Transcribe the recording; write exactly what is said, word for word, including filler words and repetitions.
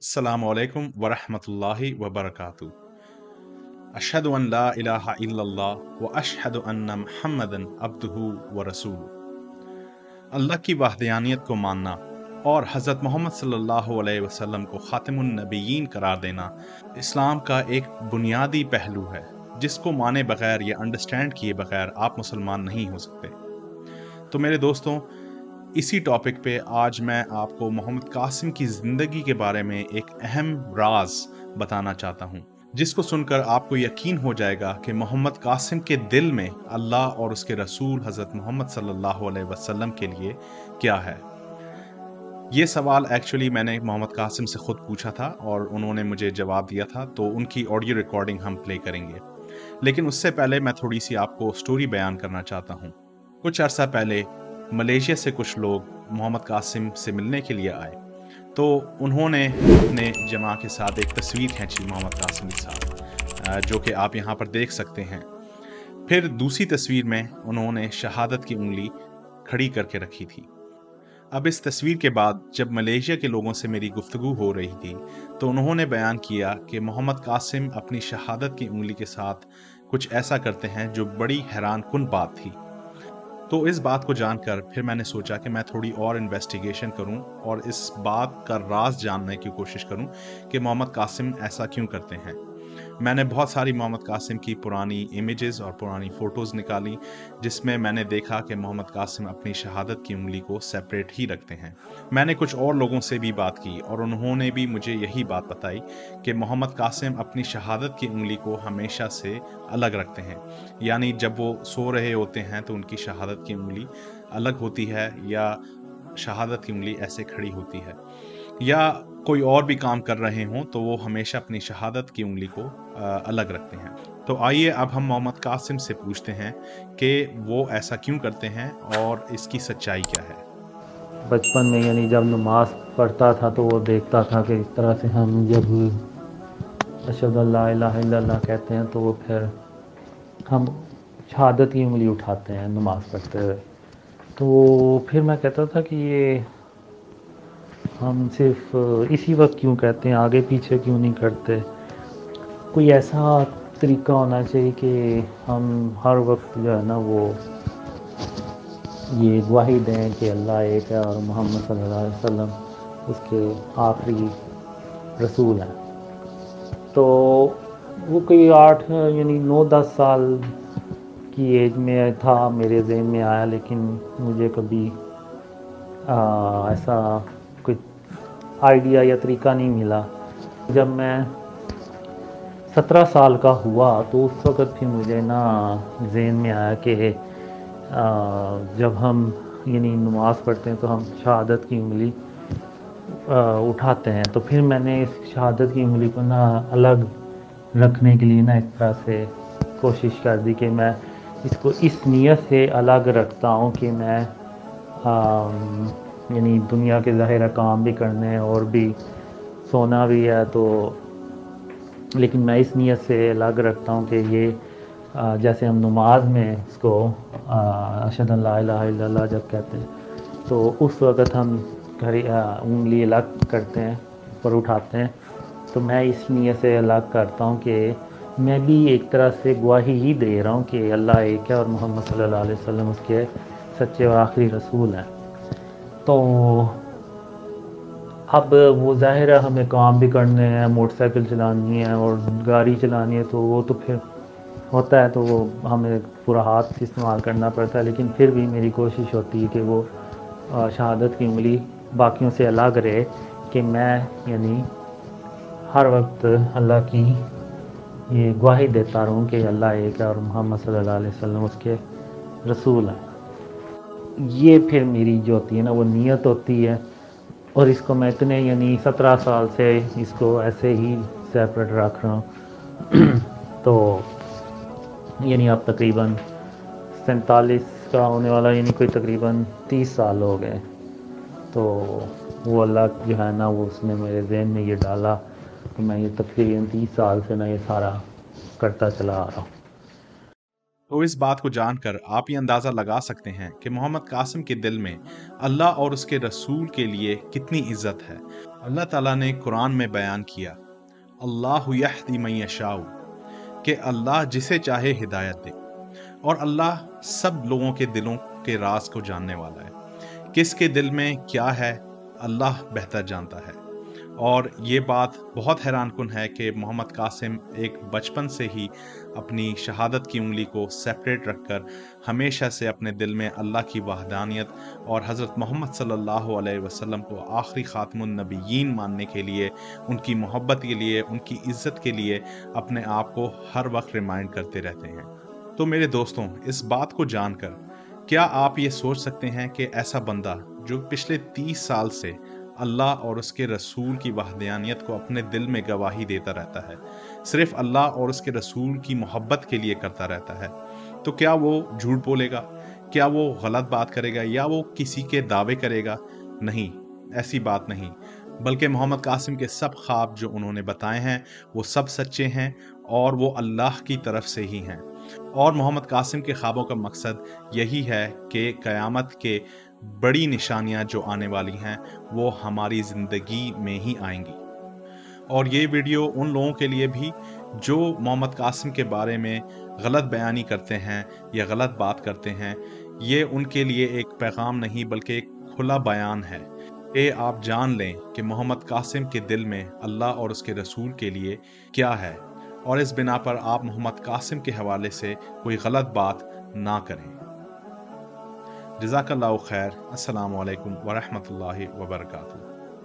अस्सलामु अलैकुम वरहमतुल्लाहि वबरकातुहू। अशहदु अन ला इलाहा इल्लल्लाह व अशहदु अन्ना मुहम्मदन अब्दुहु व रसूलुहू। अल्लाह की वहदानियत को मानना और हज़रत मोहम्मद सल्लल्लाहु अलैहि वसल्लम को ख़ातिमुन नबिय्यीन करार देना इस्लाम का एक बुनियादी पहलू है, जिसको माने बगैर या अंडरस्टैंड किए बगैर आप मुसलमान नहीं हो सकते। तो मेरे दोस्तों, इसी टॉपिक पे आज मैं आपको मोहम्मद कासिम की ज़िंदगी के बारे में एक अहम राज बताना चाहता हूँ, जिसको सुनकर आपको यकीन हो जाएगा कि मोहम्मद कासिम के दिल में अल्लाह और उसके रसूल हज़रत मोहम्मद सल्लल्लाहु अलैहि वसल्लम के लिए क्या है। ये सवाल एक्चुअली मैंने मोहम्मद कासिम से ख़ुद पूछा था और उन्होंने मुझे जवाब दिया था, तो उनकी ऑडियो रिकॉर्डिंग हम प्ले करेंगे। लेकिन उससे पहले मैं थोड़ी सी आपको स्टोरी बयान करना चाहता हूँ। कुछ अर्सा पहले मलेशिया से कुछ लोग मोहम्मद कासिम से मिलने के लिए आए, तो उन्होंने अपने जमा के साथ एक तस्वीर खींची मोहम्मद कासिम के साथ, जो कि आप यहाँ पर देख सकते हैं। फिर दूसरी तस्वीर में उन्होंने शहादत की उंगली खड़ी करके रखी थी। अब इस तस्वीर के बाद जब मलेशिया के लोगों से मेरी गुफ्तगू हो रही थी, तो उन्होंने बयान किया कि मोहम्मद कासिम अपनी शहादत की उंगली के साथ कुछ ऐसा करते हैं जो बड़ी हैरानकुन बात थी। तो इस बात को जानकर फिर मैंने सोचा कि मैं थोड़ी और इन्वेस्टिगेशन करूं और इस बात का राज जानने की कोशिश करूं कि मोहम्मद कासिम ऐसा क्यों करते हैं। मैंने बहुत सारी मोहम्मद कासिम की पुरानी इमेजेस और पुरानी फ़ोटोज़ निकाली, जिसमें मैंने देखा कि मोहम्मद कासिम अपनी शहादत की उंगली को सेपरेट ही रखते हैं। मैंने कुछ और लोगों से भी बात की और उन्होंने भी मुझे यही बात बताई कि मोहम्मद कासिम अपनी शहादत की उंगली को हमेशा से अलग रखते हैं। यानी जब वो सो रहे होते हैं तो उनकी शहादत की उंगली अलग होती है, या शहादत की उंगली ऐसे खड़ी होती है, या कोई और भी काम कर रहे हों तो वो हमेशा अपनी शहादत की उंगली को आ, अलग रखते हैं। तो आइए अब हम मोहम्मद कासिम से पूछते हैं कि वो ऐसा क्यों करते हैं और इसकी सच्चाई क्या है। बचपन में यानी जब नमाज पढ़ता था तो वो देखता था कि इस तरह से हम जब अशहदु अल्ला इलाहा इल्लल्लाह कहते हैं तो वो फिर हम शहादत की उंगली उठाते हैं नमाज पढ़ते हुए। तो फिर मैं कहता था कि ये हम सिर्फ इसी वक्त क्यों कहते हैं, आगे पीछे क्यों नहीं करते। कोई ऐसा तरीका होना चाहिए कि हम हर वक्त जो है ना वो ये गवाही दें कि अल्लाह एक है और मोहम्मद सल्लल्लाहु अलैहि वसल्लम उसके आखिरी रसूल हैं। तो वो कोई आठ यानी नौ दस साल की एज में था, मेरे ज़हन में आया, लेकिन मुझे कभी आ, ऐसा कोई आइडिया या तरीका नहीं मिला। जब मैं सत्रह साल का हुआ तो उस वक़्त फिर मुझे ना ज़हन में आया कि जब हम यानी नमाज़ पढ़ते हैं तो हम शहादत की उंगली उठाते हैं। तो फिर मैंने इस शहादत की उंगली को ना अलग रखने के लिए ना इस तरह से कोशिश कर दी कि मैं इसको इस नीयत से अलग रखता हूँ कि मैं यानी दुनिया के ज़ाहिर काम भी करने हैं और भी सोना भी है, तो लेकिन मैं इस नीयत से अलग रखता हूँ कि ये आ, जैसे हम नमाज में इसको अशहदु अल्ला इलाहा इल्लल्लाह जब कहते हैं तो उस वक़्त हम घड़ी उंगली अलग करते हैं पर उठाते हैं। तो मैं इस नीयत से अलग करता हूँ कि मैं भी एक तरह से गवाही ही दे रहा हूँ कि अल्लाह एक है और मोहम्मद सल्लल्लाहु अलैहि वसल्लम उसके सच्चे और आखिरी रसूल हैं। तो अब वो ज़ाहिर है हमें काम भी करने हैं, मोटरसाइकिल चलानी है और गाड़ी चलानी है, तो वो तो फिर होता है, तो वो हमें पूरा हाथ इस्तेमाल करना पड़ता है। लेकिन फिर भी मेरी कोशिश होती है कि वो शहादत की उंगली बाकियों से अलग रहे, कि मैं यानी हर वक्त अल्लाह की ये गवाही देता रहूं कि अल्लाह एक है और मोहम्मद सल्लल्लाहु अलैहि वसल्लम उसके रसूल हैं। ये फिर मेरी जो होती है ना वो नीयत होती है, और इसको मैं इतने यानी सत्रह साल से इसको ऐसे ही सेपरेट रख रहा हूँ। तो यानी अब तकरीबन सैंतालीस का होने वाला, यानी कोई तकरीबन तीस साल हो गए। तो वो अल्लाह जो है ना वो उसने मेरे ज़हन में ये डाला, तो मैं ये तकरीबन तीस साल से ना ये सारा करता चला आ रहा हूँ। तो इस बात को जानकर आप ये अंदाज़ा लगा सकते हैं कि मोहम्मद कासिम के दिल में अल्लाह और उसके रसूल के लिए कितनी इज़्ज़त है। अल्लाह ताला ने कुरान में बयान किया, अल्लाहु यहदी मन यशाउ, कि अल्लाह जिसे चाहे हिदायत दे, और अल्लाह सब लोगों के दिलों के राज को जानने वाला है। किसके दिल में क्या है अल्लाह बेहतर जानता है। और ये बात बहुत हैरानकुन है कि मोहम्मद कासिम एक बचपन से ही अपनी शहादत की उंगली को सेपरेट रखकर हमेशा से अपने दिल में अल्लाह की वहदानियत और हज़रत मोहम्मद सल्लल्लाहु अलैहि वसल्लम को आखिरी ख़ातमुन नबिय्यीन मानने के लिए, उनकी मोहब्बत के लिए, उनकी इज़्ज़त के लिए अपने आप को हर वक्त रिमाइंड करते रहते हैं। तो मेरे दोस्तों, इस बात को जानकर क्या आप ये सोच सकते हैं कि ऐसा बंदा जो पिछले तीस साल से अल्लाह और उसके रसूल की वहदानियत को अपने दिल में गवाही देता रहता है, सिर्फ अल्लाह और उसके रसूल की मोहब्बत के लिए करता रहता है, तो क्या वो झूठ बोलेगा? क्या वो गलत बात करेगा या वो किसी के दावे करेगा? नहीं, ऐसी बात नहीं, बल्कि मोहम्मद कासिम के सब ख्वाब जो उन्होंने बताए हैं वो सब सच्चे हैं और वो अल्लाह की तरफ से ही हैं। और मोहम्मद कासिम के ख्वाबों का मकसद यही है कि क़यामत के बड़ी निशानियां जो आने वाली हैं वो हमारी ज़िंदगी में ही आएंगी। और ये वीडियो उन लोगों के लिए भी जो मोहम्मद कासिम के बारे में गलत बयानी करते हैं या गलत बात करते हैं, ये उनके लिए एक पैगाम नहीं बल्कि एक खुला बयान है कि आप जान लें कि मोहम्मद कासिम के दिल में अल्लाह और उसके रसूल के लिए क्या है, और इस बिना पर आप मोहम्मद कासिम के हवाले से कोई गलत बात ना करें। जज़ाकल्लाहु खैर। अस्सलामु अलैकुम व रहमतुल्लाहि व बरकातुहू।